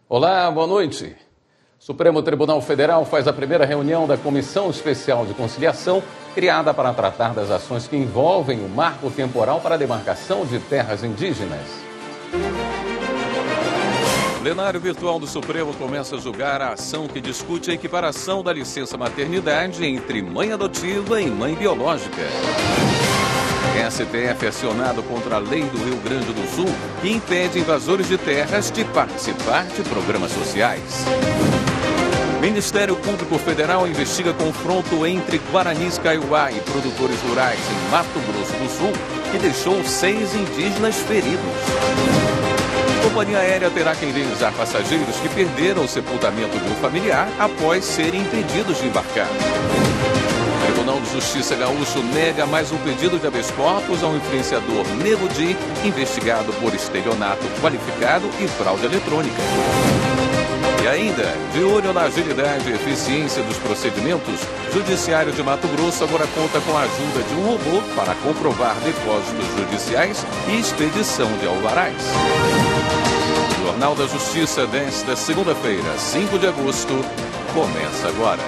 Olá, boa noite. O Supremo Tribunal Federal faz a primeira reunião da Comissão Especial de Conciliação, criada para tratar das ações que envolvem o marco temporal para a demarcação de terras indígenas. O plenário virtual do Supremo começa a julgar a ação que discute a equiparação da licença maternidade entre mãe adotiva e mãe biológica. STF é acionado contra a lei do Rio Grande do Sul que impede invasores de terras de participar de programas sociais. Ministério Público Federal investiga confronto entre Guaranis Kaiowá e produtores rurais em Mato Grosso do Sul, que deixou 6 indígenas feridos. A companhia aérea terá que indenizar passageiros que perderam o sepultamento de um familiar após serem impedidos de embarcar. O Tribunal de Justiça Gaúcho nega mais um pedido de habeas corpus ao influenciador Nego Di, investigado por estelionato qualificado e fraude eletrônica. E ainda, de olho na agilidade e eficiência dos procedimentos, o Judiciário de Mato Grosso agora conta com a ajuda de um robô para comprovar depósitos judiciais e expedição de alvarás. O Jornal da Justiça desta segunda-feira, 5 de agosto, começa agora.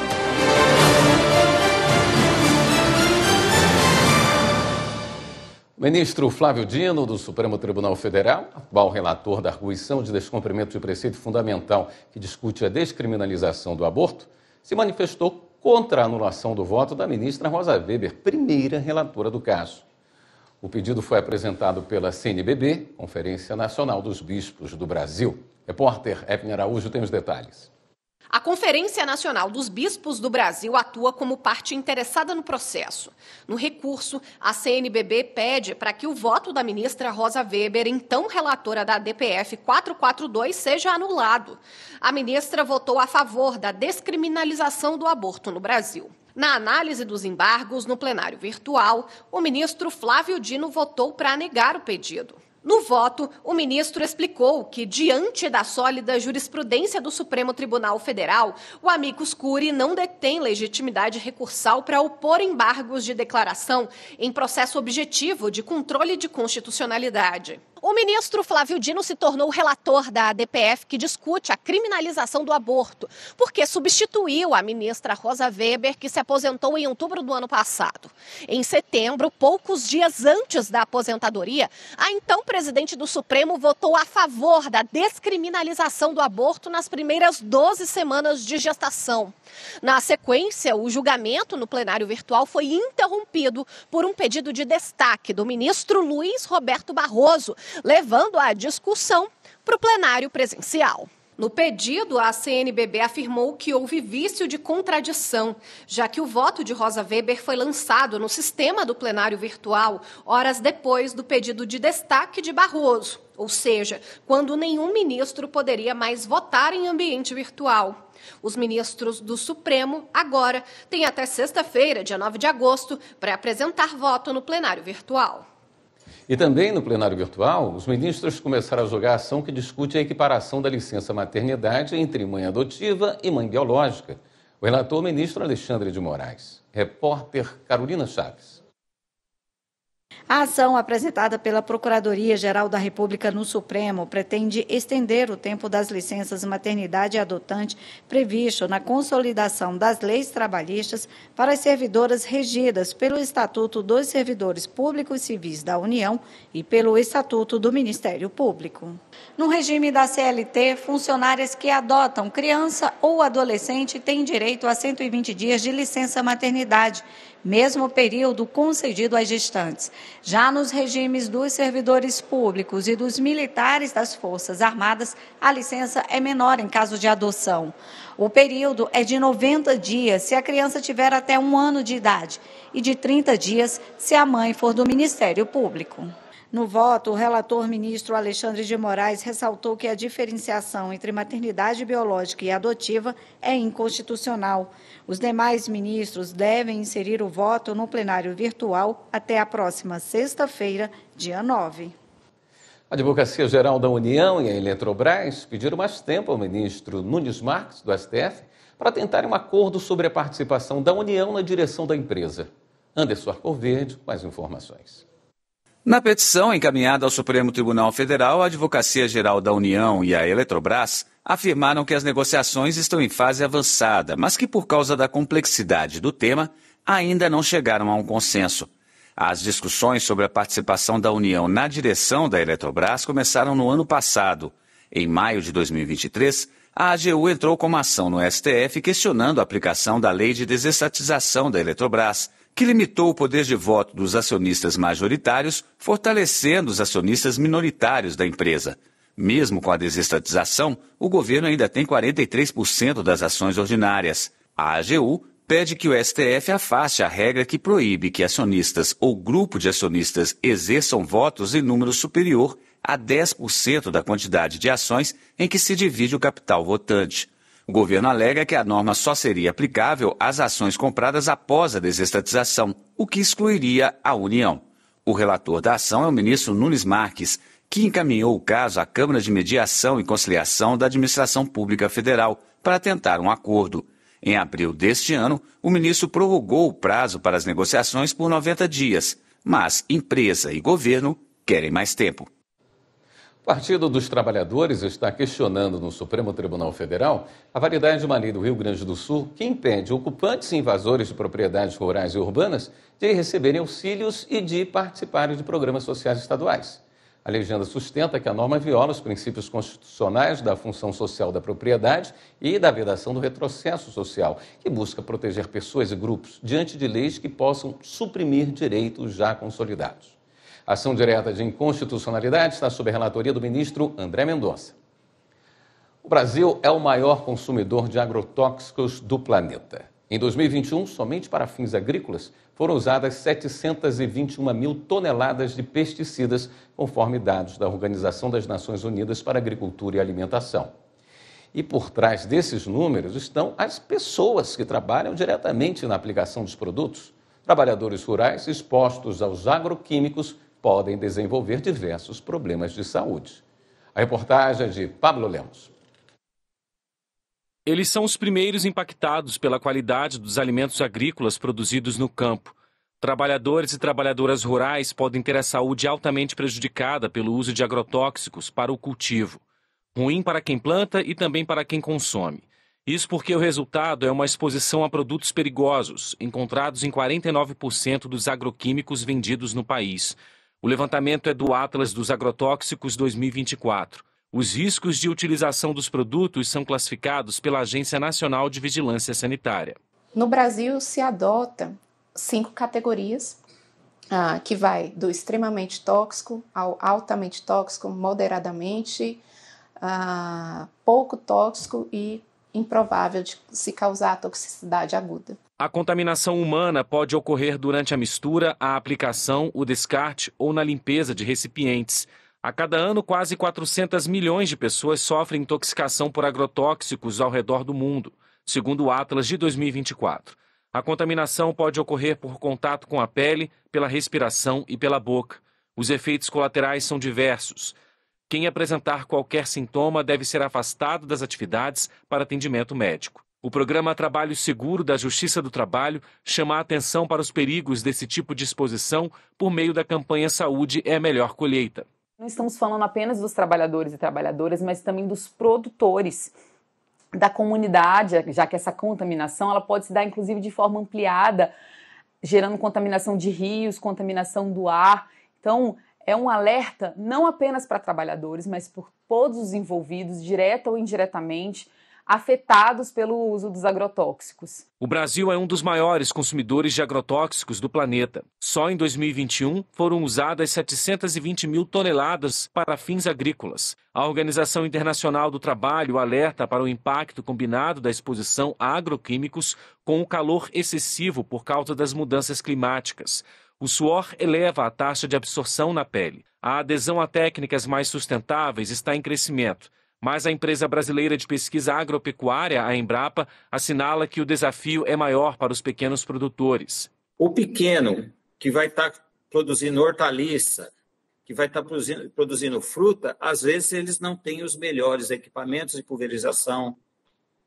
O ministro Flávio Dino, do Supremo Tribunal Federal, atual relator da arguição de descumprimento de preceito fundamental que discute a descriminalização do aborto, se manifestou contra a anulação do voto da ministra Rosa Weber, primeira relatora do caso. O pedido foi apresentado pela CNBB, Conferência Nacional dos Bispos do Brasil. Repórter Epner Araújo tem os detalhes. A Conferência Nacional dos Bispos do Brasil atua como parte interessada no processo. No recurso, a CNBB pede para que o voto da ministra Rosa Weber, então relatora da DPF 442, seja anulado. A ministra votou a favor da descriminalização do aborto no Brasil. Na análise dos embargos no plenário virtual, o ministro Flávio Dino votou para negar o pedido. No voto, o ministro explicou que, diante da sólida jurisprudência do Supremo Tribunal Federal, o amicus curiae não detém legitimidade recursal para opor embargos de declaração em processo objetivo de controle de constitucionalidade. O ministro Flávio Dino se tornou relator da DPF que discute a criminalização do aborto, porque substituiu a ministra Rosa Weber, que se aposentou em outubro do ano passado. Em setembro, poucos dias antes da aposentadoria, a então presidente do Supremo votou a favor da descriminalização do aborto nas primeiras 12 semanas de gestação. Na sequência, o julgamento no plenário virtual foi interrompido por um pedido de destaque do ministro Luiz Roberto Barroso, levando a discussão para o plenário presencial. No pedido, a CNBB afirmou que houve vício de contradição, já que o voto de Rosa Weber foi lançado no sistema do plenário virtual horas depois do pedido de destaque de Barroso, ou seja, quando nenhum ministro poderia mais votar em ambiente virtual. Os ministros do Supremo, agora, têm até sexta-feira, dia 9 de agosto, para apresentar voto no plenário virtual. E também no plenário virtual, os ministros começaram a julgar a ação que discute a equiparação da licença maternidade entre mãe adotiva e mãe biológica. O relator, ministro Alexandre de Moraes. Repórter Carolina Chaves. A ação apresentada pela Procuradoria-Geral da República no Supremo pretende estender o tempo das licenças maternidade e adotante previsto na consolidação das leis trabalhistas para as servidoras regidas pelo Estatuto dos Servidores Públicos Civis da União e pelo Estatuto do Ministério Público. No regime da CLT, funcionárias que adotam criança ou adolescente têm direito a 120 dias de licença maternidade, mesmo período concedido às gestantes. Já nos regimes dos servidores públicos e dos militares das Forças Armadas, a licença é menor em caso de adoção. O período é de 90 dias se a criança tiver até 1 ano de idade e de 30 dias se a mãe for do Ministério Público. No voto, o relator ministro Alexandre de Moraes ressaltou que a diferenciação entre maternidade biológica e adotiva é inconstitucional. Os demais ministros devem inserir o voto no plenário virtual até a próxima sexta-feira, dia 9. A Advocacia Geral da União e a Eletrobras pediram mais tempo ao ministro Nunes Marques, do STF, para tentarem um acordo sobre a participação da União na direção da empresa. Anderson Arcoverde, mais informações. Na petição encaminhada ao Supremo Tribunal Federal, a Advocacia Geral da União e a Eletrobras afirmaram que as negociações estão em fase avançada, mas que por causa da complexidade do tema, ainda não chegaram a um consenso. As discussões sobre a participação da União na direção da Eletrobras começaram no ano passado. Em maio de 2023, a AGU entrou com uma ação no STF questionando a aplicação da Lei de Desestatização da Eletrobras, que limitou o poder de voto dos acionistas majoritários, fortalecendo os acionistas minoritários da empresa. Mesmo com a desestatização, o governo ainda tem 43% das ações ordinárias. A AGU pede que o STF afaste a regra que proíbe que acionistas ou grupo de acionistas exerçam votos em número superior a 10% da quantidade de ações em que se divide o capital votante. O governo alega que a norma só seria aplicável às ações compradas após a desestatização, o que excluiria a União. O relator da ação é o ministro Nunes Marques, que encaminhou o caso à Câmara de Mediação e Conciliação da Administração Pública Federal para tentar um acordo. Em abril deste ano, o ministro prorrogou o prazo para as negociações por 90 dias, mas empresa e governo querem mais tempo. O Partido dos Trabalhadores está questionando no Supremo Tribunal Federal a validade de uma lei do Rio Grande do Sul que impede ocupantes e invasores de propriedades rurais e urbanas de receberem auxílios e de participarem de programas sociais estaduais. A legenda sustenta que a norma viola os princípios constitucionais da função social da propriedade e da vedação do retrocesso social, que busca proteger pessoas e grupos diante de leis que possam suprimir direitos já consolidados. A ação direta de inconstitucionalidade está sob a relatoria do ministro André Mendonça. O Brasil é o maior consumidor de agrotóxicos do planeta. Em 2021, somente para fins agrícolas, foram usadas 721 mil toneladas de pesticidas, conforme dados da Organização das Nações Unidas para a Agricultura e Alimentação. E por trás desses números estão as pessoas que trabalham diretamente na aplicação dos produtos. Trabalhadores rurais expostos aos agroquímicos podem desenvolver diversos problemas de saúde. A reportagem é de Pablo Lemos. Eles são os primeiros impactados pela qualidade dos alimentos agrícolas produzidos no campo. Trabalhadores e trabalhadoras rurais podem ter a saúde altamente prejudicada pelo uso de agrotóxicos para o cultivo. Ruim para quem planta e também para quem consome. Isso porque o resultado é uma exposição a produtos perigosos, encontrados em 49% dos agroquímicos vendidos no país. O levantamento é do Atlas dos Agrotóxicos 2024. Os riscos de utilização dos produtos são classificados pela Agência Nacional de Vigilância Sanitária. No Brasil, se adota 5 categorias, que vai do extremamente tóxico ao altamente tóxico, moderadamente, pouco tóxico e improvável de se causar toxicidade aguda. A contaminação humana pode ocorrer durante a mistura, a aplicação, o descarte ou na limpeza de recipientes. A cada ano, quase 400 milhões de pessoas sofrem intoxicação por agrotóxicos ao redor do mundo, segundo o Atlas de 2024. A contaminação pode ocorrer por contato com a pele, pela respiração e pela boca. Os efeitos colaterais são diversos. Quem apresentar qualquer sintoma deve ser afastado das atividades para atendimento médico. O programa Trabalho Seguro da Justiça do Trabalho chama a atenção para os perigos desse tipo de exposição por meio da campanha Saúde é a Melhor Colheita. Não estamos falando apenas dos trabalhadores e trabalhadoras, mas também dos produtores, da comunidade, já que essa contaminação ela pode se dar inclusive de forma ampliada, gerando contaminação de rios, contaminação do ar. Então, é um alerta não apenas para trabalhadores, mas por todos os envolvidos, direta ou indiretamente, afetados pelo uso dos agrotóxicos. O Brasil é um dos maiores consumidores de agrotóxicos do planeta. Só em 2021 foram usadas 720 mil toneladas para fins agrícolas. A Organização Internacional do Trabalho alerta para o impacto combinado da exposição a agroquímicos com o calor excessivo por causa das mudanças climáticas. O suor eleva a taxa de absorção na pele. A adesão a técnicas mais sustentáveis está em crescimento. Mas a empresa brasileira de pesquisa agropecuária, a Embrapa, assinala que o desafio é maior para os pequenos produtores. O pequeno, que vai estar produzindo hortaliça, que vai estar produzindo fruta, às vezes eles não têm os melhores equipamentos de pulverização,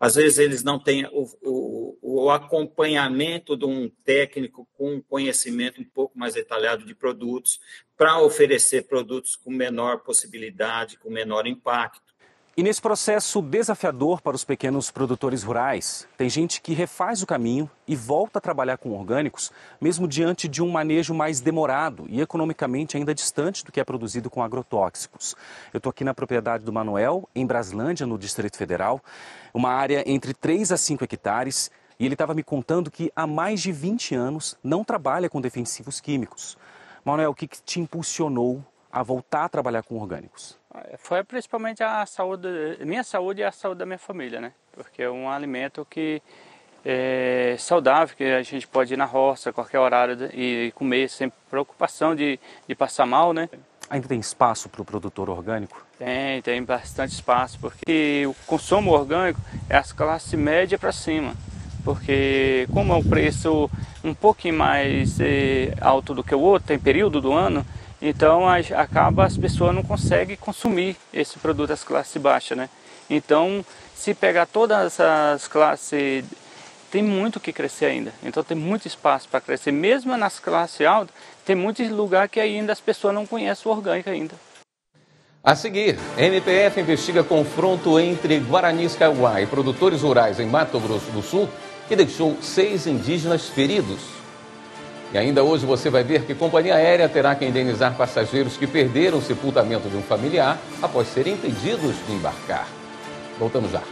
às vezes eles não têm o acompanhamento de um técnico com conhecimento um pouco mais detalhado de produtos, para oferecer produtos com menor possibilidade, com menor impacto. E nesse processo desafiador para os pequenos produtores rurais, tem gente que refaz o caminho e volta a trabalhar com orgânicos, mesmo diante de um manejo mais demorado e economicamente ainda distante do que é produzido com agrotóxicos. Eu estou aqui na propriedade do Manuel, em Braslândia, no Distrito Federal, uma área entre 3 a 5 hectares, e ele estava me contando que há mais de 20 anos não trabalha com defensivos químicos. Manuel, o que te impulsionou a voltar a trabalhar com orgânicos? Foi principalmente a saúde, minha saúde e a saúde da minha família, né? Porque é um alimento que é saudável, que a gente pode ir na roça a qualquer horário e comer sem preocupação de passar mal, né? Ainda tem espaço para o produtor orgânico? Tem bastante espaço, porque o consumo orgânico é as classes média para cima. Porque como é um preço um pouquinho mais alto do que o outro, tem período do ano, então acaba as pessoas não conseguem consumir esse produto das classes baixas, né? Então, se pegar todas as classes, tem muito que crescer ainda. Então tem muito espaço para crescer. Mesmo nas classes altas, tem muitos lugares que ainda as pessoas não conhecem o orgânico ainda. A seguir, MPF investiga confronto entre Guaranis Kaiowá e produtores rurais em Mato Grosso do Sul, que deixou 6 indígenas feridos. E ainda hoje você vai ver que companhia aérea terá que indenizar passageiros que perderam o sepultamento de um familiar após serem impedidos de embarcar. Voltamos já.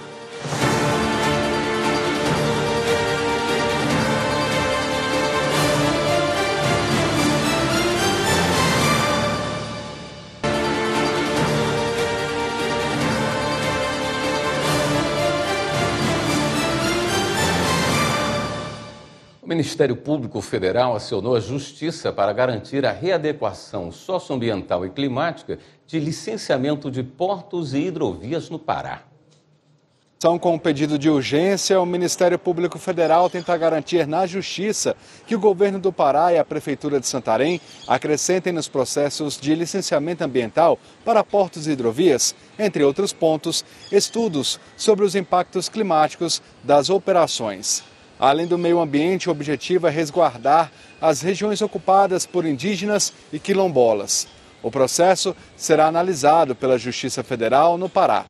O Ministério Público Federal acionou a Justiça para garantir a readequação socioambiental e climática de licenciamento de portos e hidrovias no Pará. Com o pedido de urgência, o Ministério Público Federal tenta garantir na Justiça que o governo do Pará e a Prefeitura de Santarém acrescentem nos processos de licenciamento ambiental para portos e hidrovias, entre outros pontos, estudos sobre os impactos climáticos das operações. Além do meio ambiente, o objetivo é resguardar as regiões ocupadas por indígenas e quilombolas. O processo será analisado pela Justiça Federal no Pará.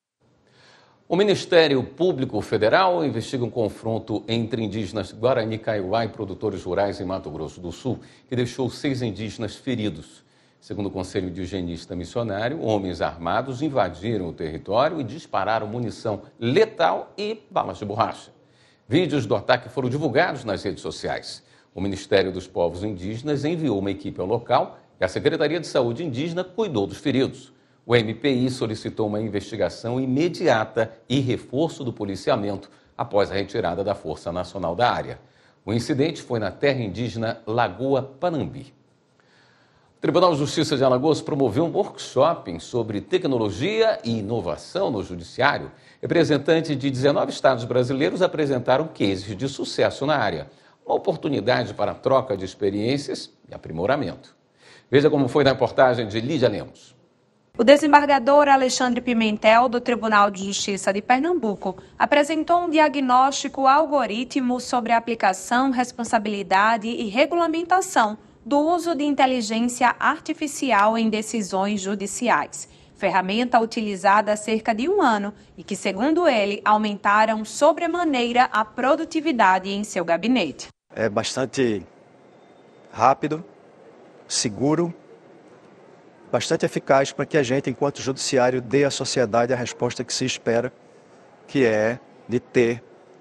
O Ministério Público Federal investiga um confronto entre indígenas Guarani Kaiowá e produtores rurais em Mato Grosso do Sul, que deixou 6 indígenas feridos. Segundo o Conselho de Higienista Missionário, homens armados invadiram o território e dispararam munição letal e balas de borracha. Vídeos do ataque foram divulgados nas redes sociais. O Ministério dos Povos Indígenas enviou uma equipe ao local e a Secretaria de Saúde Indígena cuidou dos feridos. O MPI solicitou uma investigação imediata e reforço do policiamento após a retirada da Força Nacional da área. O incidente foi na terra indígena Lagoa Panambi. O Tribunal de Justiça de Alagoas promoveu um workshop sobre tecnologia e inovação no Judiciário. Representantes de 19 estados brasileiros apresentaram cases de sucesso na área. Uma oportunidade para troca de experiências e aprimoramento. Veja como foi na reportagem de Lídia Lemos. O desembargador Alexandre Pimentel, do Tribunal de Justiça de Pernambuco, apresentou um diagnóstico algoritmo sobre a aplicação, responsabilidade e regulamentação do uso de inteligência artificial em decisões judiciais. Ferramenta utilizada há cerca de 1 ano e que, segundo ele, aumentaram sobremaneira a produtividade em seu gabinete. É bastante rápido, seguro, bastante eficaz para que a gente, enquanto judiciário, dê à sociedade a resposta que se espera, que é de ter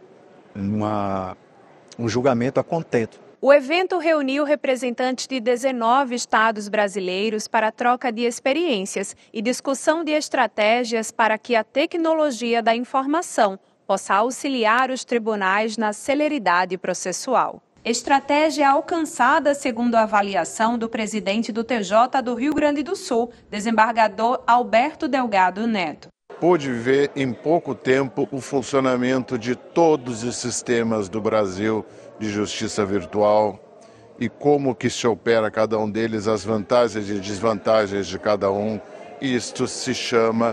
um julgamento a contento. O evento reuniu representantes de 19 estados brasileiros para troca de experiências e discussão de estratégias para que a tecnologia da informação possa auxiliar os tribunais na celeridade processual. Estratégia alcançada segundo a avaliação do presidente do TJ do Rio Grande do Sul, desembargador Alberto Delgado Neto. Pude ver em pouco tempo o funcionamento de todos os sistemas do Brasil de justiça virtual e como que se opera cada um deles, as vantagens e desvantagens de cada um. Isto se chama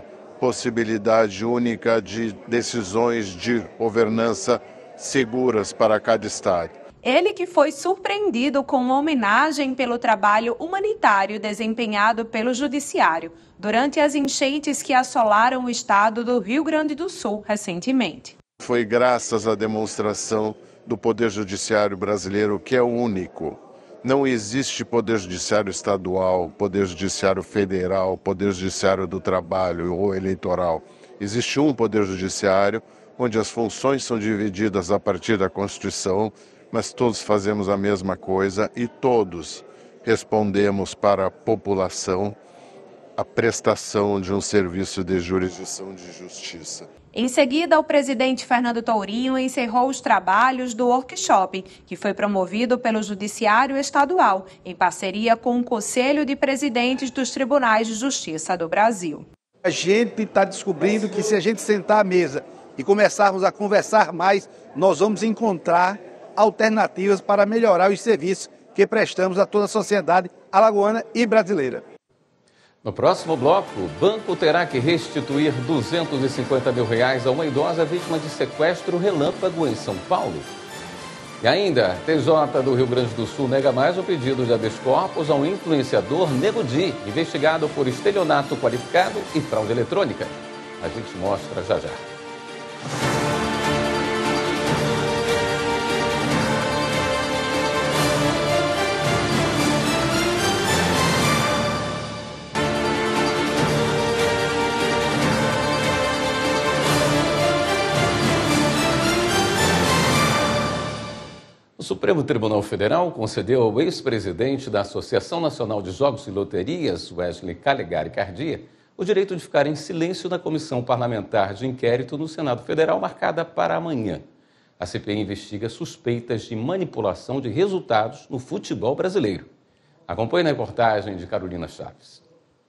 possibilidade única de decisões de governança seguras para cada estado. Ele que foi surpreendido com uma homenagem pelo trabalho humanitário desempenhado pelo Judiciário durante as enchentes que assolaram o estado do Rio Grande do Sul recentemente. Foi graças à demonstração do Poder Judiciário brasileiro, que é único. Não existe Poder Judiciário estadual, Poder Judiciário federal, Poder Judiciário do trabalho ou eleitoral. Existe um Poder Judiciário onde as funções são divididas a partir da Constituição, mas todos fazemos a mesma coisa e todos respondemos para a população a prestação de um serviço de jurisdição de justiça. Em seguida, o presidente Fernando Tourinho encerrou os trabalhos do workshop, que foi promovido pelo Judiciário Estadual, em parceria com o Conselho de Presidentes dos Tribunais de Justiça do Brasil. A gente está descobrindo que se a gente sentar à mesa e começarmos a conversar mais, nós vamos encontrar alternativas para melhorar os serviços que prestamos a toda a sociedade alagoana e brasileira. No próximo bloco, o banco terá que restituir R$250 mil a uma idosa vítima de sequestro relâmpago em São Paulo. E ainda, TJ do Rio Grande do Sul nega mais o pedido de habeas corpus ao influenciador Nego Di, investigado por estelionato qualificado e fraude eletrônica. A gente mostra já já. O Supremo Tribunal Federal concedeu ao ex-presidente da Associação Nacional de Jogos e Loterias, Wesley Calegari Cardia, o direito de ficar em silêncio na comissão parlamentar de inquérito no Senado Federal, marcada para amanhã. A CPI investiga suspeitas de manipulação de resultados no futebol brasileiro. Acompanhe na reportagem de Carolina Chaves.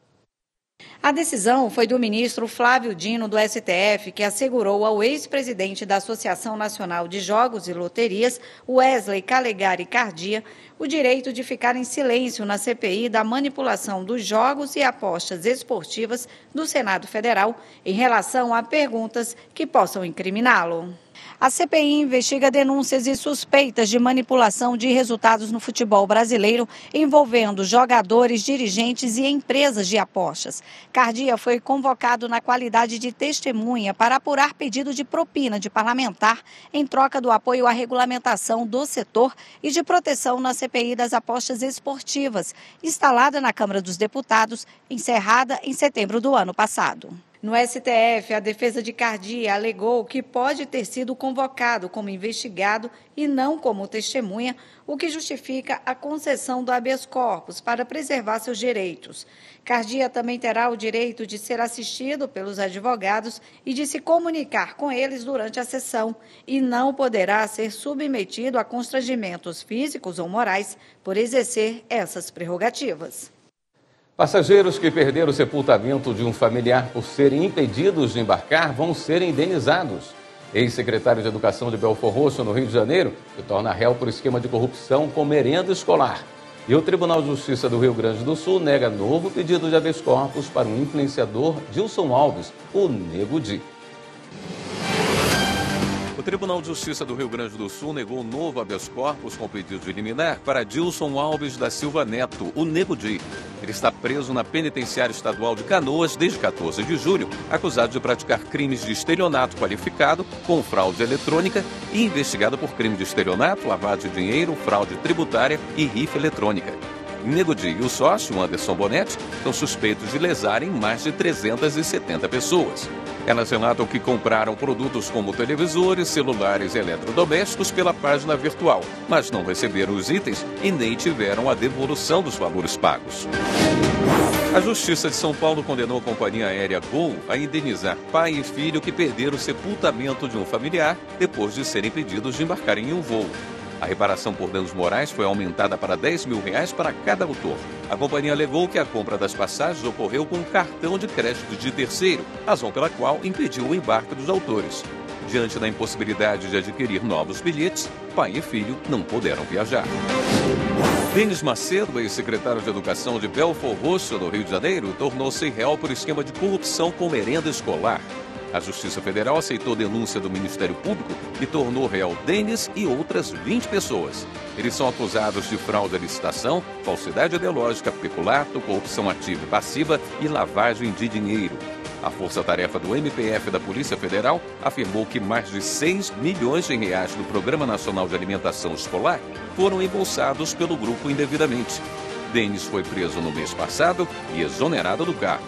A decisão foi do ministro Flávio Dino, do STF, que assegurou ao ex-presidente da Associação Nacional de Jogos e Loterias, Wesley Calegari Cardia, o direito de ficar em silêncio na CPI da manipulação dos jogos e apostas esportivas do Senado Federal em relação a perguntas que possam incriminá-lo. A CPI investiga denúncias e suspeitas de manipulação de resultados no futebol brasileiro envolvendo jogadores, dirigentes e empresas de apostas. Cardia foi convocado na qualidade de testemunha para apurar pedido de propina de parlamentar em troca do apoio à regulamentação do setor e de proteção na CPI das apostas esportivas, instalada na Câmara dos Deputados, encerrada em setembro do ano passado. No STF, a defesa de Cardia alegou que pode ter sido convocado como investigado e não como testemunha, o que justifica a concessão do habeas corpus para preservar seus direitos. Cardia também terá o direito de ser assistido pelos advogados e de se comunicar com eles durante a sessão e não poderá ser submetido a constrangimentos físicos ou morais por exercer essas prerrogativas. Passageiros que perderam o sepultamento de um familiar por serem impedidos de embarcar vão ser indenizados. Ex-secretário de Educação de Belford Roxo, no Rio de Janeiro, se torna réu por esquema de corrupção com merenda escolar. E o Tribunal de Justiça do Rio Grande do Sul nega novo pedido de habeas corpus para o influenciador Dilson Alves, o Nego Di. O Tribunal de Justiça do Rio Grande do Sul negou um novo habeas corpus com pedido de liminar para Dilson Alves da Silva Neto, o Nego Di. Ele está preso na Penitenciária Estadual de Canoas desde 14 de julho, acusado de praticar crimes de estelionato qualificado com fraude eletrônica e investigado por crime de estelionato, lavagem de dinheiro, fraude tributária e rifa eletrônica. Nego Di e o sócio, Anderson Bonetti, são suspeitos de lesarem mais de 370 pessoas. Elas relatam que compraram produtos como televisores, celulares e eletrodomésticos pela página virtual, mas não receberam os itens e nem tiveram a devolução dos valores pagos. A Justiça de São Paulo condenou a companhia aérea Gol a indenizar pai e filho que perderam o sepultamento de um familiar depois de serem impedidos de embarcarem em um voo. A reparação por danos morais foi aumentada para R$10 mil para cada autor. A companhia alegou que a compra das passagens ocorreu com um cartão de crédito de terceiro, razão pela qual impediu o embarque dos autores. Diante da impossibilidade de adquirir novos bilhetes, pai e filho não puderam viajar. Denis Macedo, ex-secretário de Educação de Belford Roxo, no Rio de Janeiro, tornou-se réu por esquema de corrupção com merenda escolar. A Justiça Federal aceitou denúncia do Ministério Público e tornou réu Denis e outras 20 pessoas. Eles são acusados de fraude à licitação, falsidade ideológica, peculato, corrupção ativa e passiva e lavagem de dinheiro. A força-tarefa do MPF da Polícia Federal afirmou que mais de 6 milhões de reais do Programa Nacional de Alimentação Escolar foram embolsados pelo grupo indevidamente. Denis foi preso no mês passado e exonerado do cargo.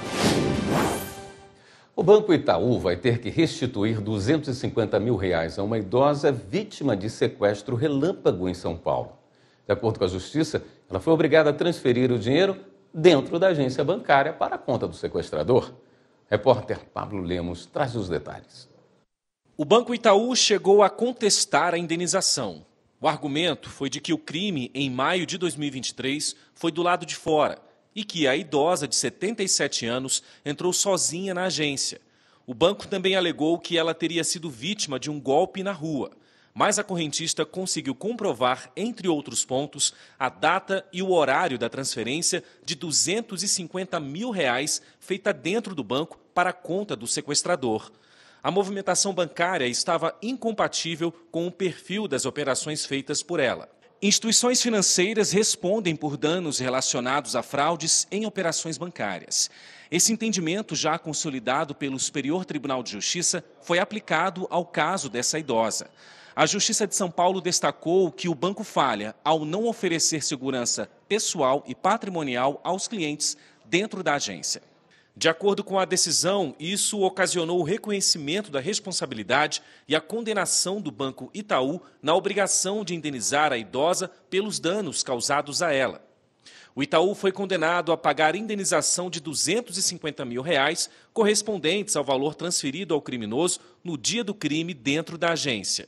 O Banco Itaú vai ter que restituir R$250 mil a uma idosa vítima de sequestro relâmpago em São Paulo. De acordo com a Justiça, ela foi obrigada a transferir o dinheiro dentro da agência bancária para a conta do sequestrador. Repórter Pablo Lemos traz os detalhes. O Banco Itaú chegou a contestar a indenização. O argumento foi de que o crime, em maio de 2023, foi do lado de fora e que a idosa de 77 anos entrou sozinha na agência. O banco também alegou que ela teria sido vítima de um golpe na rua, mas a correntista conseguiu comprovar, entre outros pontos, a data e o horário da transferência de R$250 mil feita dentro do banco para a conta do sequestrador. A movimentação bancária estava incompatível com o perfil das operações feitas por ela. Instituições financeiras respondem por danos relacionados a fraudes em operações bancárias. Esse entendimento, já consolidado pelo Superior Tribunal de Justiça, foi aplicado ao caso dessa idosa. A Justiça de São Paulo destacou que o banco falha ao não oferecer segurança pessoal e patrimonial aos clientes dentro da agência. De acordo com a decisão, isso ocasionou o reconhecimento da responsabilidade e a condenação do Banco Itaú na obrigação de indenizar a idosa pelos danos causados a ela. O Itaú foi condenado a pagar indenização de R$250 mil correspondentes ao valor transferido ao criminoso no dia do crime dentro da agência.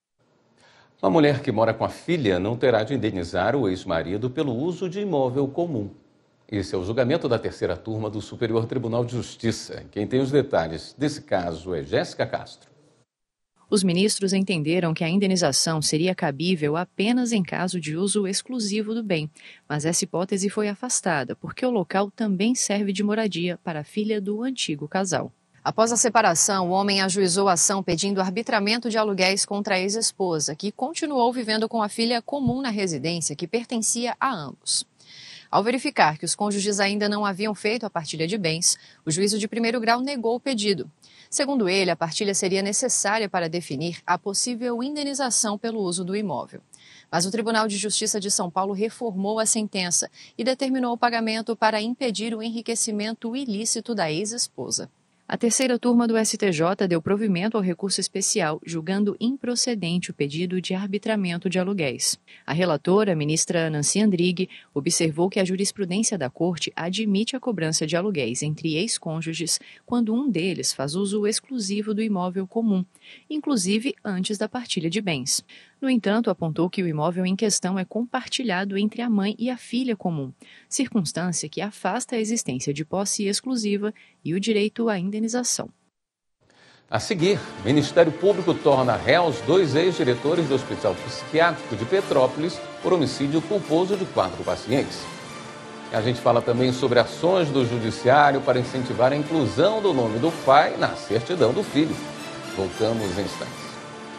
Uma mulher que mora com a filha não terá de indenizar o ex-marido pelo uso de imóvel comum. Esse é o julgamento da terceira turma do Superior Tribunal de Justiça. Quem tem os detalhes desse caso é Jéssica Castro. Os ministros entenderam que a indenização seria cabível apenas em caso de uso exclusivo do bem, mas essa hipótese foi afastada, porque o local também serve de moradia para a filha do antigo casal. Após a separação, o homem ajuizou a ação pedindo arbitramento de aluguéis contra a ex-esposa, que continuou vivendo com a filha comum na residência que pertencia a ambos. Ao verificar que os cônjuges ainda não haviam feito a partilha de bens, o juízo de primeiro grau negou o pedido. Segundo ele, a partilha seria necessária para definir a possível indenização pelo uso do imóvel. Mas o Tribunal de Justiça de São Paulo reformou a sentença e determinou o pagamento para impedir o enriquecimento ilícito da ex-esposa. A terceira turma do STJ deu provimento ao recurso especial, julgando improcedente o pedido de arbitramento de aluguéis. A relatora, a ministra Nancy Andrighi, observou que a jurisprudência da Corte admite a cobrança de aluguéis entre ex-cônjuges quando um deles faz uso exclusivo do imóvel comum, inclusive antes da partilha de bens. No entanto, apontou que o imóvel em questão é compartilhado entre a mãe e a filha comum, circunstância que afasta a existência de posse exclusiva e o direito à indenização. A seguir, o Ministério Público torna réus 2 ex-diretores do Hospital Psiquiátrico de Petrópolis por homicídio culposo de 4 pacientes. E a gente fala também sobre ações do Judiciário para incentivar a inclusão do nome do pai na certidão do filho. Voltamos em instantes.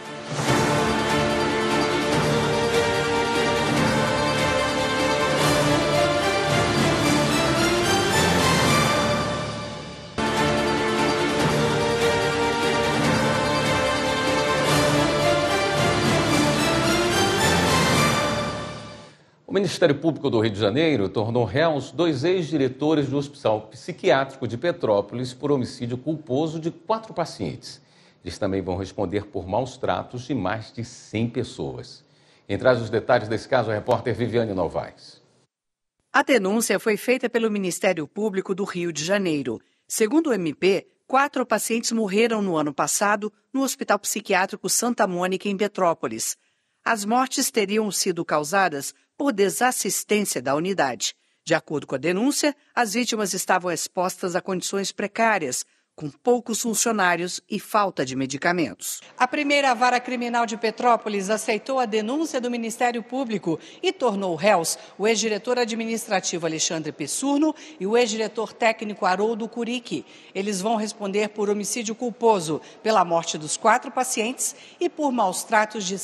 O Ministério Público do Rio de Janeiro tornou réus 2 ex-diretores do Hospital Psiquiátrico de Petrópolis por homicídio culposo de 4 pacientes. Eles também vão responder por maus tratos de mais de 100 pessoas. Quem traz os detalhes desse caso é a repórter Viviane Novaes. A denúncia foi feita pelo Ministério Público do Rio de Janeiro. Segundo o MP, 4 pacientes morreram no ano passado no Hospital Psiquiátrico Santa Mônica, em Petrópolis. As mortes teriam sido causadas por desassistência da unidade. De acordo com a denúncia, as vítimas estavam expostas a condições precárias, com poucos funcionários e falta de medicamentos. A primeira vara criminal de Petrópolis aceitou a denúncia do Ministério Público e tornou réus o ex-diretor administrativo Alexandre Pessurno e o ex-diretor técnico Haroldo Curique. Eles vão responder por homicídio culposo, pela morte dos 4 pacientes e por maus-tratos de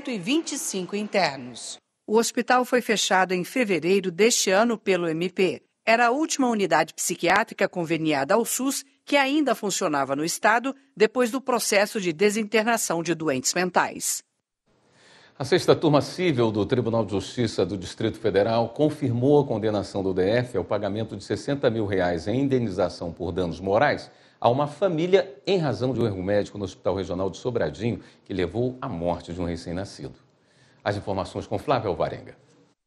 125 internos. O hospital foi fechado em fevereiro deste ano pelo MP. Era a última unidade psiquiátrica conveniada ao SUS que ainda funcionava no estado depois do processo de desinternação de doentes mentais. A 6ª Turma Cível do Tribunal de Justiça do Distrito Federal confirmou a condenação do DF ao pagamento de R$60 mil em indenização por danos morais a uma família em razão de um erro médico no Hospital Regional de Sobradinho que levou à morte de um recém-nascido. As informações com Flávia Alvarenga.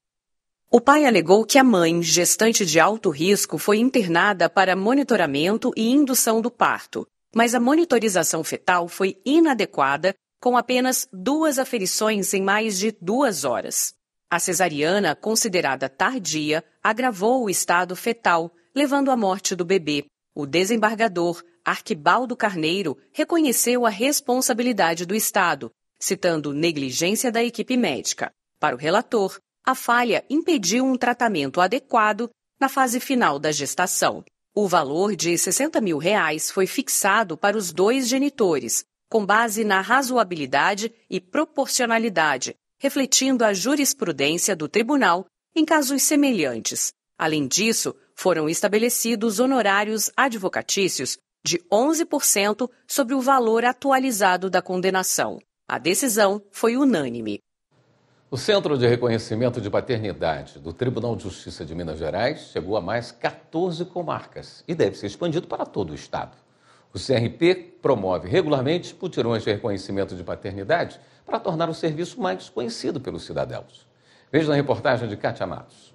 O pai alegou que a mãe, gestante de alto risco, foi internada para monitoramento e indução do parto, mas a monitorização fetal foi inadequada, com apenas 2 aferições em mais de 2 horas. A cesariana, considerada tardia, agravou o estado fetal, levando à morte do bebê. O desembargador, Arquibaldo Carneiro, reconheceu a responsabilidade do Estado, citando negligência da equipe médica. Para o relator, a falha impediu um tratamento adequado na fase final da gestação. O valor de R$60 mil foi fixado para os 2 genitores, com base na razoabilidade e proporcionalidade, refletindo a jurisprudência do tribunal em casos semelhantes. Além disso, foram estabelecidos honorários advocatícios de 11% sobre o valor atualizado da condenação. A decisão foi unânime. O Centro de Reconhecimento de Paternidade do Tribunal de Justiça de Minas Gerais chegou a mais 14 comarcas e deve ser expandido para todo o estado. O CRP promove regularmente mutirões de reconhecimento de paternidade para tornar o serviço mais conhecido pelos cidadãos. Veja na reportagem de Kátia Matos.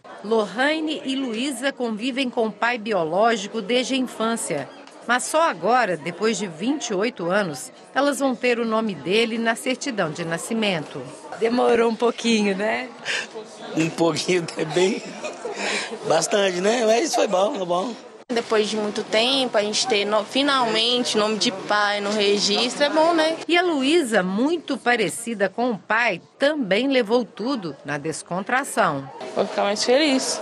Lohane e Luísa convivem com o pai biológico desde a infância. Mas só agora, depois de 28 anos, elas vão ter o nome dele na certidão de nascimento. Demorou um pouquinho, né? Um pouquinho, é bem... bastante, né? Mas foi bom, foi bom. Depois de muito tempo, a gente ter finalmente nome de pai no registro, é bom, né? E a Luísa, muito parecida com o pai, também levou tudo na descontração. Vou ficar mais feliz.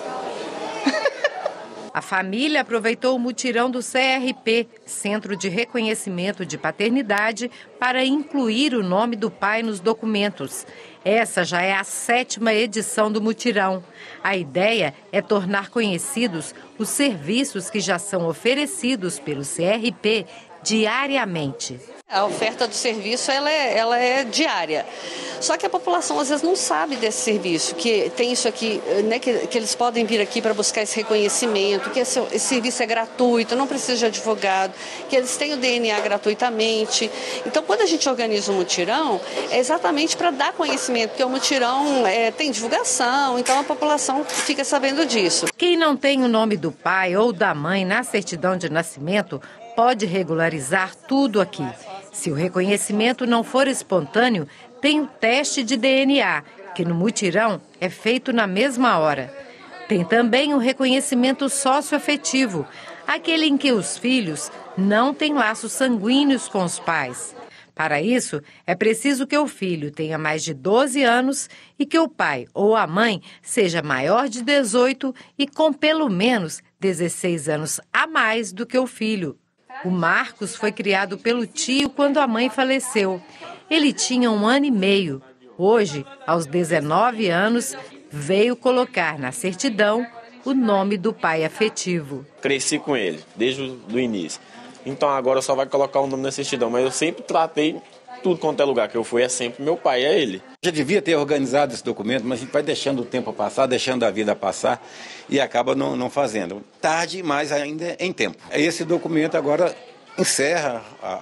A família aproveitou o mutirão do CRP, Centro de Reconhecimento de Paternidade, para incluir o nome do pai nos documentos. Essa já é a 7ª edição do mutirão. A ideia é tornar conhecidos os serviços que já são oferecidos pelo CRP diariamente. A oferta do serviço ela é diária. Só que a população às vezes não sabe desse serviço, que tem isso aqui, né, que eles podem vir aqui para buscar esse reconhecimento, que esse serviço é gratuito, não precisa de advogado, que eles têm o DNA gratuitamente. Então, quando a gente organiza o mutirão, é exatamente para dar conhecimento, porque o mutirão tem divulgação, então a população fica sabendo disso. Quem não tem o nome do pai ou da mãe na certidão de nascimento pode regularizar tudo aqui. Se o reconhecimento não for espontâneo, tem o teste de DNA, que no mutirão é feito na mesma hora. Tem também o reconhecimento socioafetivo, aquele em que os filhos não têm laços sanguíneos com os pais. Para isso, é preciso que o filho tenha mais de 12 anos e que o pai ou a mãe seja maior de 18 e com pelo menos 16 anos a mais do que o filho. O Marcos foi criado pelo tio quando a mãe faleceu. Ele tinha 1 ano e meio. Hoje, aos 19 anos, veio colocar na certidão o nome do pai afetivo. Cresci com ele, desde o início. Então agora só vai colocar o nome na certidão. Mas eu sempre tratei tudo quanto é lugar que eu fui, é sempre meu pai, é ele. Já devia ter organizado esse documento, mas a gente vai deixando o tempo passar, deixando a vida passar e acaba não fazendo. Tarde, mas ainda em tempo. Esse documento agora encerra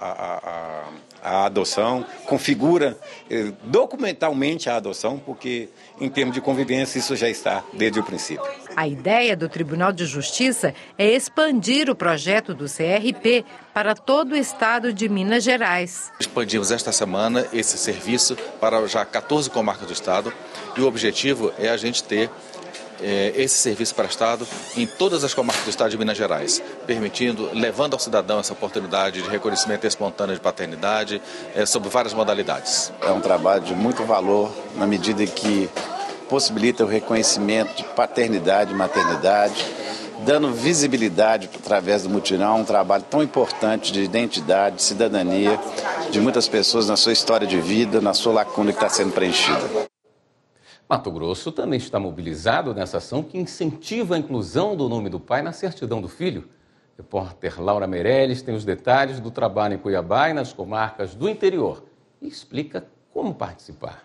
a adoção, configura documentalmente a adoção, porque em termos de convivência isso já está desde o princípio. A ideia do Tribunal de Justiça é expandir o projeto do CRP para todo o estado de Minas Gerais. Expandimos esta semana esse serviço para já 14 comarcas do estado e o objetivo é a gente ter esse serviço prestado em todas as comarcas do estado de Minas Gerais, levando ao cidadão essa oportunidade de reconhecimento espontâneo de paternidade sob várias modalidades. É um trabalho de muito valor na medida que possibilita o reconhecimento de paternidade e maternidade, dando visibilidade através do mutirão, um trabalho tão importante de identidade, de cidadania, de muitas pessoas na sua história de vida, na sua lacuna que está sendo preenchida. Mato Grosso também está mobilizado nessa ação que incentiva a inclusão do nome do pai na certidão do filho. Repórter Laura Meirelles tem os detalhes do trabalho em Cuiabá e nas comarcas do interior e explica como participar.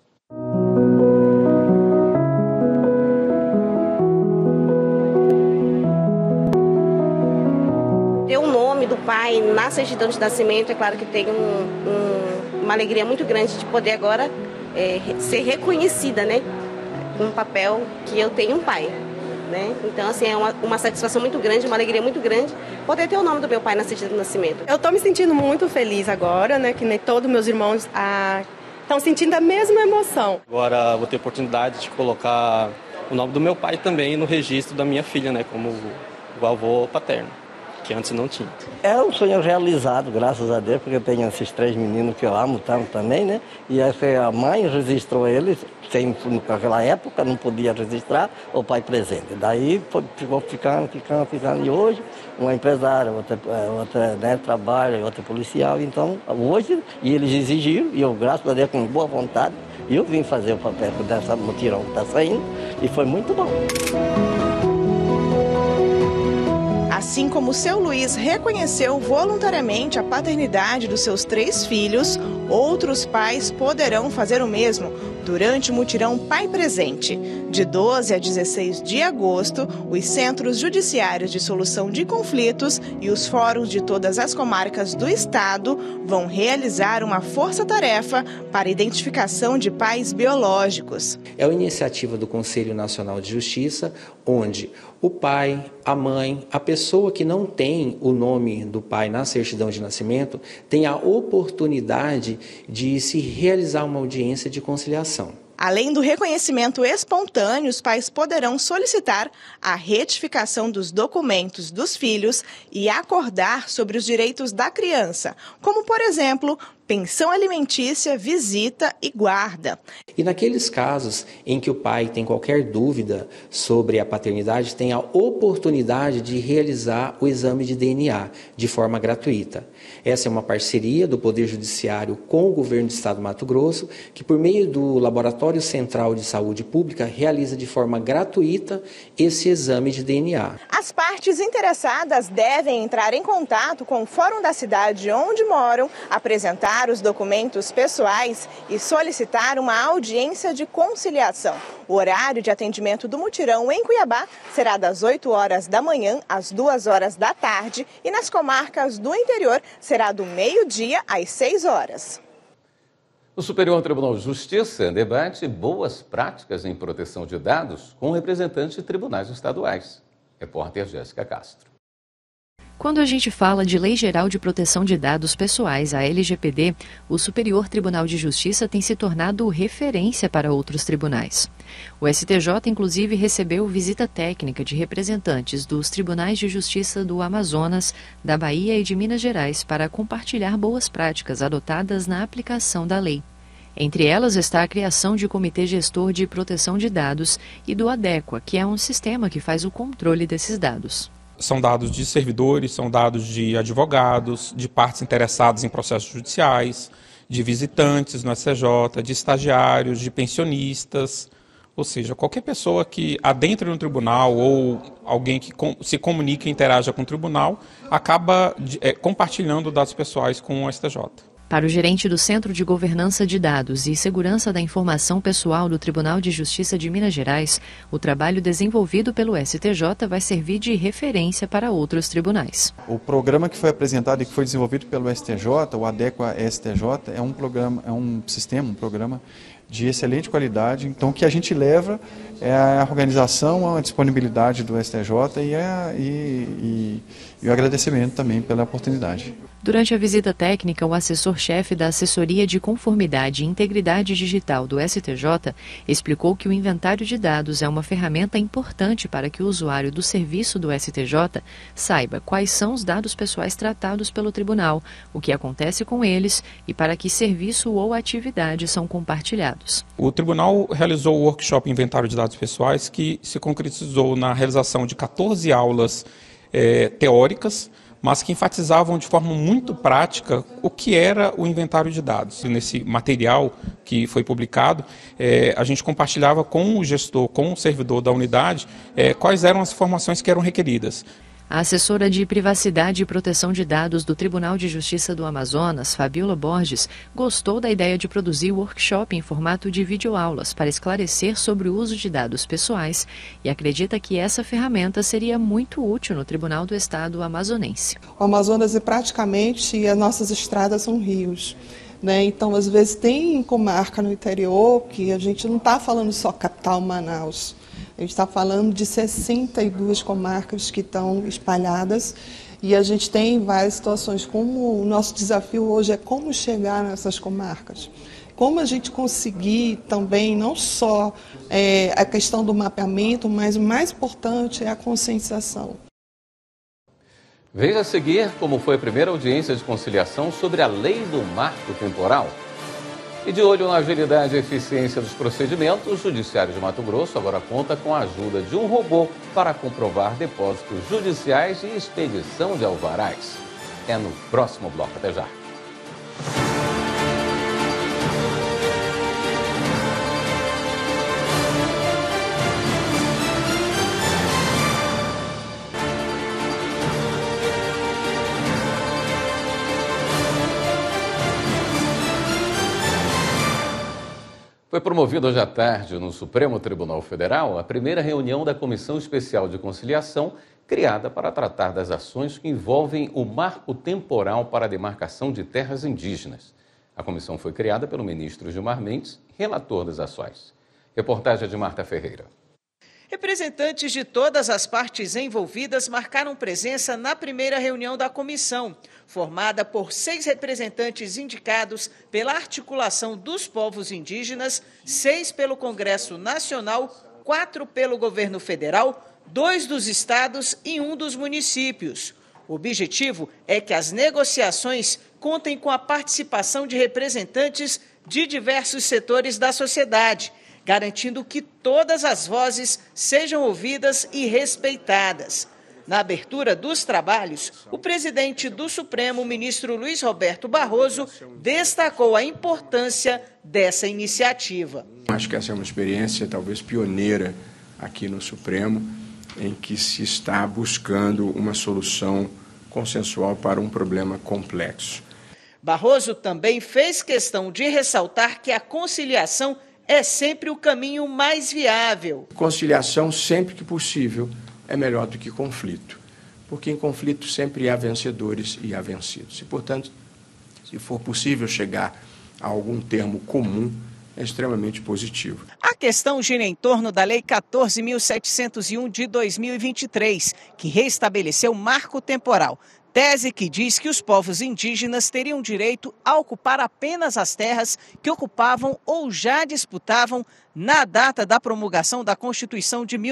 Ter o nome do pai na certidão de nascimento, é claro que tem uma alegria muito grande de poder agora ser reconhecida, né? Um papel que eu tenho um pai, né? Então, assim, é uma satisfação muito grande, uma alegria muito grande poder ter o nome do meu pai na certidão de nascimento. Eu estou me sentindo muito feliz agora, né? Que nem todos meus irmãos estão sentindo a mesma emoção. Agora vou ter a oportunidade de colocar o nome do meu pai também no registro da minha filha, né? Como o avô paterno, que antes não tinha. É um sonho realizado, graças a Deus, porque eu tenho esses 3 meninos que eu amo tanto também, né? E a mãe registrou eles, naquela época não podia registrar o pai presente. Daí ficou ficando, e hoje uma empresária, outra né, trabalha, outra policial. Então, hoje, e eles exigiram, e eu, graças a Deus, com boa vontade, eu vim fazer o papel dessa mutirão que está saindo, e foi muito bom. Assim como o seu Luiz reconheceu voluntariamente a paternidade dos seus 3 filhos, outros pais poderão fazer o mesmo durante o mutirão Pai Presente. De 12 a 16 de agosto, os Centros Judiciários de Solução de Conflitos e os fóruns de todas as comarcas do estado vão realizar uma força-tarefa para a identificação de pais biológicos. É uma iniciativa do Conselho Nacional de Justiça, onde o pai, a mãe, a pessoa que não tem o nome do pai na certidão de nascimento, tem a oportunidade de se realizar uma audiência de conciliação. Além do reconhecimento espontâneo, os pais poderão solicitar a retificação dos documentos dos filhos e acordar sobre os direitos da criança, como, por exemplo, pensão alimentícia, visita e guarda. E naqueles casos em que o pai tem qualquer dúvida sobre a paternidade, tem a oportunidade de realizar o exame de DNA de forma gratuita. Essa é uma parceria do Poder Judiciário com o Governo do Estado do Mato Grosso, que por meio do Laboratório Central de Saúde Pública realiza de forma gratuita esse exame de DNA. As partes interessadas devem entrar em contato com o Fórum da cidade onde moram, apresentar os documentos pessoais e solicitar uma audiência de conciliação. O horário de atendimento do mutirão em Cuiabá será das 8 horas da manhã às 2 horas da tarde e nas comarcas do interior será do meio-dia às 6 horas. O Superior Tribunal de Justiça debate boas práticas em proteção de dados com representantes de tribunais estaduais. Repórter Jéssica Castro. Quando a gente fala de Lei Geral de Proteção de Dados Pessoais, a LGPD, o Superior Tribunal de Justiça tem se tornado referência para outros tribunais. O STJ, inclusive, recebeu visita técnica de representantes dos Tribunais de Justiça do Amazonas, da Bahia e de Minas Gerais para compartilhar boas práticas adotadas na aplicação da lei. Entre elas está a criação de Comitê Gestor de Proteção de Dados e do Adequa, que é um sistema que faz o controle desses dados. São dados de servidores, são dados de advogados, de partes interessadas em processos judiciais, de visitantes no STJ, de estagiários, de pensionistas, ou seja, qualquer pessoa que adentre no tribunal ou alguém que se comunica e interaja com o tribunal acaba compartilhando dados pessoais com o STJ. Para o gerente do Centro de Governança de Dados e Segurança da Informação Pessoal do Tribunal de Justiça de Minas Gerais, o trabalho desenvolvido pelo STJ vai servir de referência para outros tribunais. O programa que foi apresentado e que foi desenvolvido pelo STJ, o Adequa STJ, é um programa de excelente qualidade, então que a gente leva é a organização, a disponibilidade do STJ e o agradecimento também pela oportunidade. Durante a visita técnica, o assessor-chefe da Assessoria de Conformidade e Integridade Digital do STJ explicou que o inventário de dados é uma ferramenta importante para que o usuário do serviço do STJ saiba quais são os dados pessoais tratados pelo tribunal, o que acontece com eles e para que serviço ou atividade são compartilhados. O tribunal realizou o workshop Inventário de Dados Pessoais, que se concretizou na realização de 14 aulas teóricas, mas que enfatizavam de forma muito prática o que era o inventário de dados. E nesse material que foi publicado, a gente compartilhava com o gestor, com o servidor da unidade, quais eram as informações que eram requeridas. A assessora de Privacidade e Proteção de Dados do Tribunal de Justiça do Amazonas, Fabiola Borges, gostou da ideia de produzir o workshop em formato de videoaulas para esclarecer sobre o uso de dados pessoais e acredita que essa ferramenta seria muito útil no Tribunal do Estado amazonense. O Amazonas é praticamente, as nossas estradas são rios. Então, às vezes, tem comarca no interior que a gente não está falando só capital Manaus. A gente está falando de 62 comarcas que estão espalhadas e a gente tem várias situações. Como o nosso desafio hoje é como chegar nessas comarcas. Como a gente conseguir também, não só a questão do mapeamento, mas o mais importante é a conscientização. Veja a seguir como foi a primeira audiência de conciliação sobre a lei do marco temporal. E de olho na agilidade e eficiência dos procedimentos, o Judiciário de Mato Grosso agora conta com a ajuda de um robô para comprovar depósitos judiciais e expedição de alvarás. É no próximo bloco. Até já. Foi promovida hoje à tarde no Supremo Tribunal Federal a primeira reunião da Comissão Especial de Conciliação, criada para tratar das ações que envolvem o marco temporal para a demarcação de terras indígenas. A comissão foi criada pelo ministro Gilmar Mendes, relator das ações. Reportagem de Marta Ferreira. Representantes de todas as partes envolvidas marcaram presença na primeira reunião da comissão, formada por 6 representantes indicados pela Articulação dos Povos Indígenas, 6 pelo Congresso Nacional, 4 pelo Governo Federal, 2 dos estados e 1 dos municípios. O objetivo é que as negociações contem com a participação de representantes de diversos setores da sociedade, garantindo que todas as vozes sejam ouvidas e respeitadas. Na abertura dos trabalhos, o presidente do Supremo, ministro Luiz Roberto Barroso, destacou a importância dessa iniciativa. Acho que essa é uma experiência talvez pioneira aqui no Supremo, em que se está buscando uma solução consensual para um problema complexo. Barroso também fez questão de ressaltar que a conciliação é sempre o caminho mais viável. Conciliação, sempre que possível, é melhor do que conflito, porque em conflito sempre há vencedores e há vencidos. E, portanto, se for possível chegar a algum termo comum, é extremamente positivo. A questão gira em torno da Lei 14.701 de 2023, que reestabeleceu o marco temporal. Tese que diz que os povos indígenas teriam direito a ocupar apenas as terras que ocupavam ou já disputavam na data da promulgação da Constituição de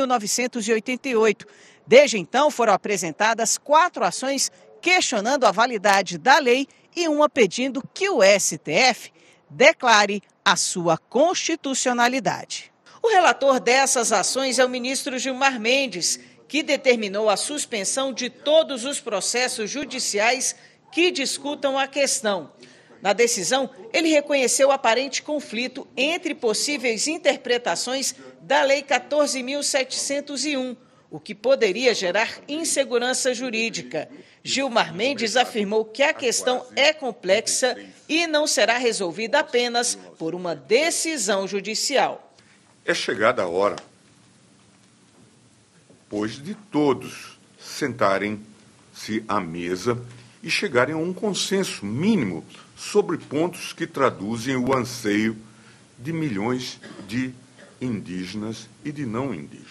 1988. Desde então, foram apresentadas 4 ações questionando a validade da lei e uma pedindo que o STF declare a sua constitucionalidade. O relator dessas ações é o ministro Gilmar Mendes, que determinou a suspensão de todos os processos judiciais que discutam a questão. Na decisão, ele reconheceu o aparente conflito entre possíveis interpretações da Lei 14.701, o que poderia gerar insegurança jurídica. Gilmar Mendes afirmou que a questão é complexa e não será resolvida apenas por uma decisão judicial. É chegada a hora, pois, de todos sentarem-se à mesa e chegarem a um consenso mínimo sobre pontos que traduzem o anseio de milhões de indígenas e de não indígenas.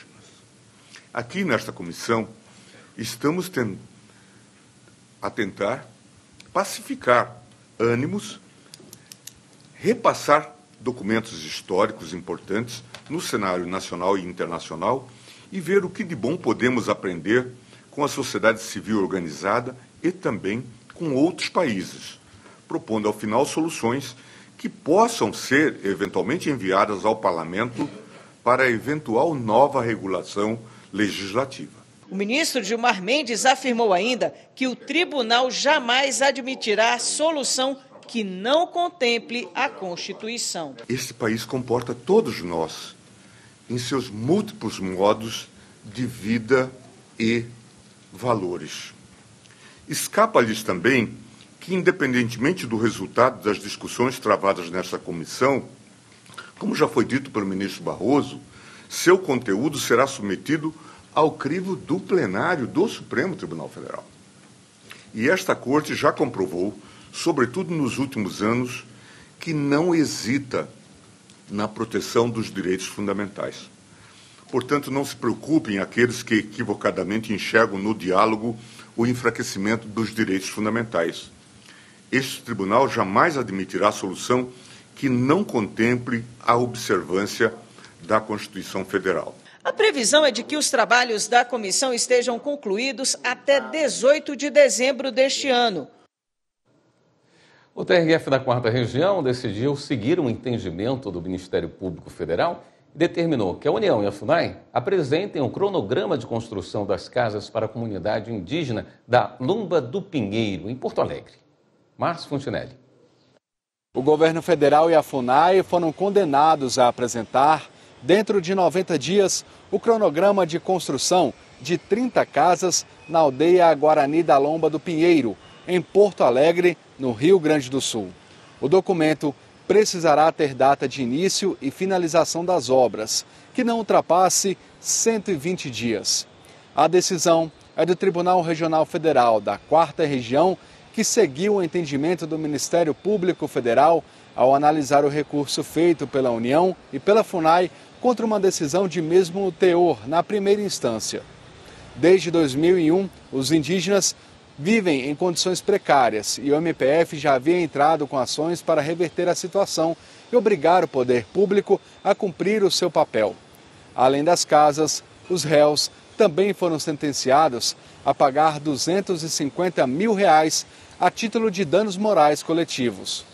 Aqui nesta comissão, estamos a tentar pacificar ânimos, repassar documentos históricos importantes no cenário nacional e internacional e ver o que de bom podemos aprender com a sociedade civil organizada e também com outros países, propondo ao final soluções que possam ser eventualmente enviadas ao Parlamento para eventual nova regulação legislativa. O ministro Gilmar Mendes afirmou ainda que o tribunal jamais admitirá solução que não contemple a Constituição. Este país comporta todos nós em seus múltiplos modos de vida e valores. Escapa-lhes também que, independentemente do resultado das discussões travadas nesta comissão, como já foi dito pelo ministro Barroso, seu conteúdo será submetido ao crivo do plenário do Supremo Tribunal Federal. E esta Corte já comprovou, sobretudo nos últimos anos, que não hesita na proteção dos direitos fundamentais. Portanto, não se preocupem aqueles que equivocadamente enxergam no diálogo o enfraquecimento dos direitos fundamentais. Este tribunal jamais admitirá solução que não contemple a observância da Constituição Federal. A previsão é de que os trabalhos da comissão estejam concluídos até 18 de dezembro deste ano. O TRF da 4ª Região decidiu seguir um entendimento do Ministério Público Federal e determinou que a União e a FUNAI apresentem um cronograma de construção das casas para a comunidade indígena da Lomba do Pinheiro, em Porto Alegre. Márcio Fontinelli. O governo federal e a FUNAI foram condenados a apresentar, dentro de 90 dias, o cronograma de construção de 30 casas na aldeia Guarani da Lomba do Pinheiro, em Porto Alegre, no Rio Grande do Sul. O documento precisará ter data de início e finalização das obras, que não ultrapasse 120 dias. A decisão é do Tribunal Regional Federal da 4ª Região, que seguiu o entendimento do Ministério Público Federal ao analisar o recurso feito pela União e pela FUNAI contra uma decisão de mesmo teor na primeira instância. Desde 2001, os indígenas vivem em condições precárias e o MPF já havia entrado com ações para reverter a situação e obrigar o poder público a cumprir o seu papel. Além das casas, os réus também foram sentenciados a pagar R$ 250 mil a título de danos morais coletivos.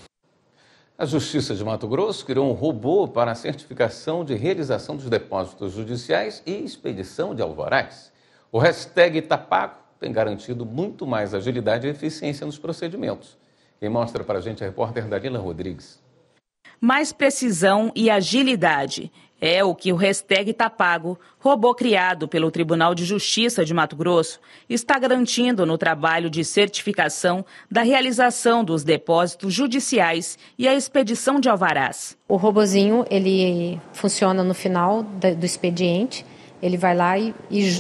A Justiça de Mato Grosso criou um robô para a certificação de realização dos depósitos judiciais e expedição de alvarás. O hashtag Tá Pago tem garantido muito mais agilidade e eficiência nos procedimentos. Quem mostra para a gente é a repórter Dalila Rodrigues. Mais precisão e agilidade é o que o hashtag Tá Pago, robô criado pelo Tribunal de Justiça de Mato Grosso, está garantindo no trabalho de certificação da realização dos depósitos judiciais e a expedição de alvarás. O robozinho, ele funciona no final do expediente. Ele vai lá e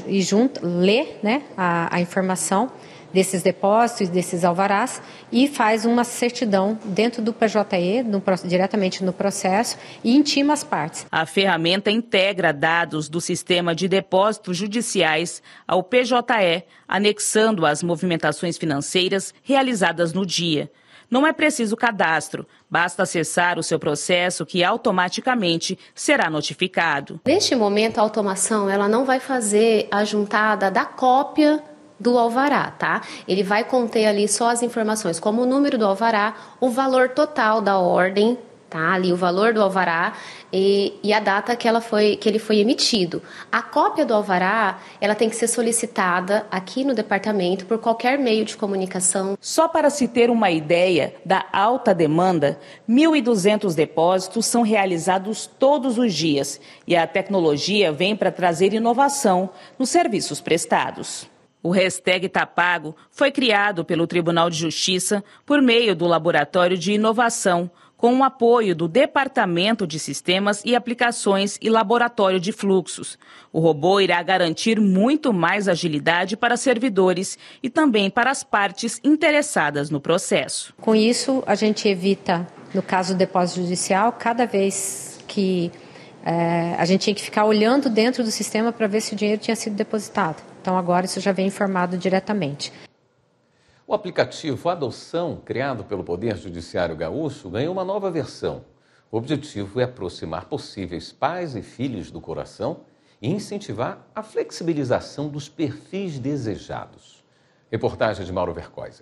lê, né, a informação desses depósitos, desses alvarás, e faz uma certidão dentro do PJE, diretamente no processo, e intima as partes. A ferramenta integra dados do sistema de depósitos judiciais ao PJE, anexando as movimentações financeiras realizadas no dia. Não é preciso cadastro, basta acessar o seu processo que automaticamente será notificado. Neste momento, a automação ela não vai fazer a juntada da cópia do alvará, tá? Ele vai conter ali só as informações, como o número do alvará, o valor total da ordem, tá? Ali o valor do alvará e a data que ele foi emitido. A cópia do alvará, ela tem que ser solicitada aqui no departamento por qualquer meio de comunicação. Só para se ter uma ideia da alta demanda, 1.200 depósitos são realizados todos os dias e a tecnologia vem para trazer inovação nos serviços prestados. O hashtag Tá Pago foi criado pelo Tribunal de Justiça por meio do Laboratório de Inovação, com o apoio do Departamento de Sistemas e Aplicações e Laboratório de Fluxos. O robô irá garantir muito mais agilidade para servidores e também para as partes interessadas no processo. Com isso, a gente evita, no caso do depósito judicial, cada vez que a gente tinha que ficar olhando dentro do sistema para ver se o dinheiro tinha sido depositado. Então, agora isso já vem informado diretamente. O aplicativo Adoção, criado pelo Poder Judiciário Gaúcho, ganhou uma nova versão. O objetivo é aproximar possíveis pais e filhos do coração e incentivar a flexibilização dos perfis desejados. Reportagem de Mauro Vercoisa.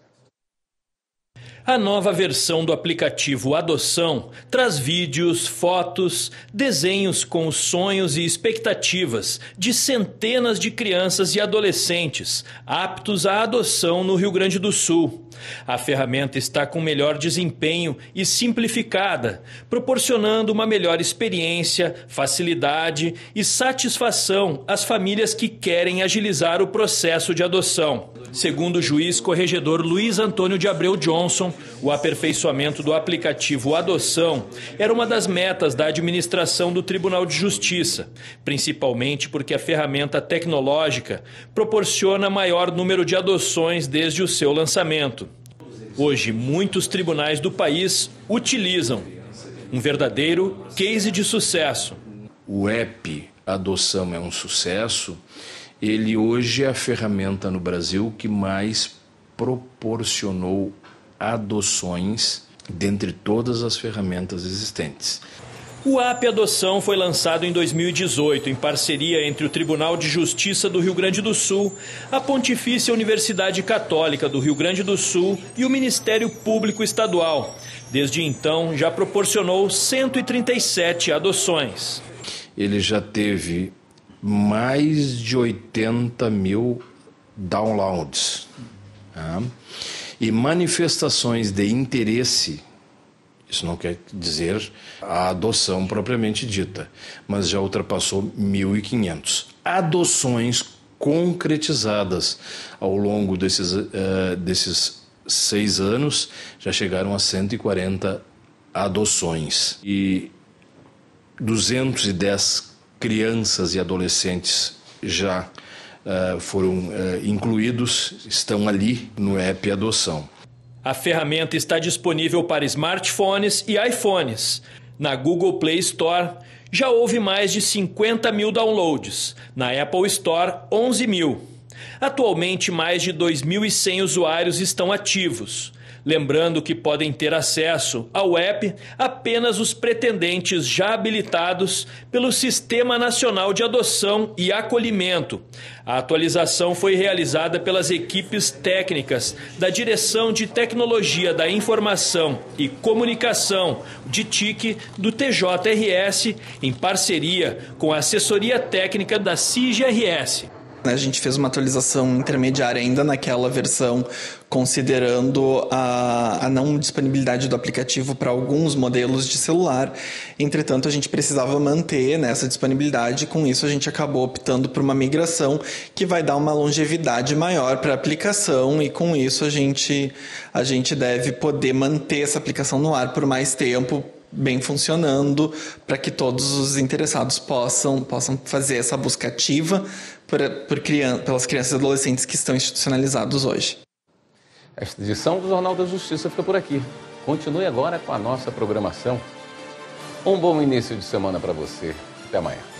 A nova versão do aplicativo Adoção traz vídeos, fotos, desenhos com os sonhos e expectativas de centenas de crianças e adolescentes aptos à adoção no Rio Grande do Sul. A ferramenta está com melhor desempenho e simplificada, proporcionando uma melhor experiência, facilidade e satisfação às famílias que querem agilizar o processo de adoção. Segundo o juiz corregedor Luiz Antônio de Abreu Johnson, o aperfeiçoamento do aplicativo Adoção era uma das metas da administração do Tribunal de Justiça, principalmente porque a ferramenta tecnológica proporciona maior número de adoções desde o seu lançamento. Hoje, muitos tribunais do país utilizam. Um verdadeiro case de sucesso. O app Adoção é um sucesso. Ele hoje é a ferramenta no Brasil que mais proporcionou adoções dentre todas as ferramentas existentes. O app Adoção foi lançado em 2018 em parceria entre o Tribunal de Justiça do Rio Grande do Sul, a Pontifícia Universidade Católica do Rio Grande do Sul e o Ministério Público Estadual. Desde então, já proporcionou 137 adoções. Ele já teve mais de 80 mil downloads, tá? E manifestações de interesse. Isso não quer dizer a adoção propriamente dita, mas já ultrapassou 1.500 adoções concretizadas ao longo desses 6 anos. Já chegaram a 140 adoções e 210 crianças e adolescentes já foram incluídos, estão ali no app Adoção. A ferramenta está disponível para smartphones e iPhones. Na Google Play Store já houve mais de 50 mil downloads. Na Apple Store, 11 mil. Atualmente, mais de 2.100 usuários estão ativos. Lembrando que podem ter acesso ao app apenas os pretendentes já habilitados pelo Sistema Nacional de Adoção e Acolhimento. A atualização foi realizada pelas equipes técnicas da Direção de Tecnologia da Informação e Comunicação, de TIC, do TJRS, em parceria com a assessoria técnica da CIGRS. A gente fez uma atualização intermediária ainda naquela versão, considerando a não disponibilidade do aplicativo para alguns modelos de celular. Entretanto, a gente precisava manter essa disponibilidade. Com isso, a gente acabou optando por uma migração que vai dar uma longevidade maior para a aplicação, e com isso a gente deve poder manter essa aplicação no ar por mais tempo, bem funcionando, para que todos os interessados possam fazer essa busca ativa pelas crianças e adolescentes que estão institucionalizados hoje. Esta edição do Jornal da Justiça fica por aqui. Continue agora com a nossa programação. Um bom início de semana para você. Até amanhã.